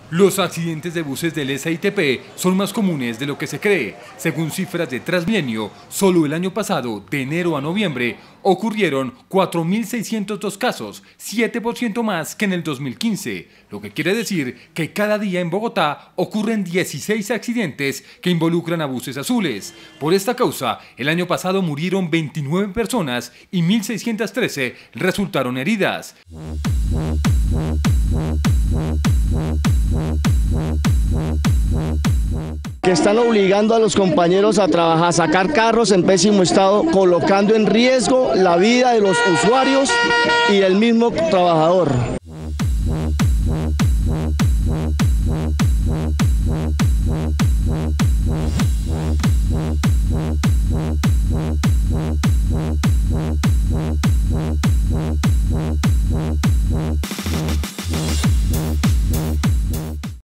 Los accidentes de buses del SITP son más comunes de lo que se cree. Según cifras de Transmilenio, solo el año pasado, de enero a noviembre, ocurrieron 4.602 casos, 7% más que en el 2015, lo que quiere decir que cada día en Bogotá ocurren 16 accidentes que involucran a buses azules. Por esta causa, el año pasado murieron 29 personas y 1.613 resultaron heridas. Que están obligando a los compañeros a trabajar, a sacar carros en pésimo estado, colocando en riesgo la vida de los usuarios y el mismo trabajador.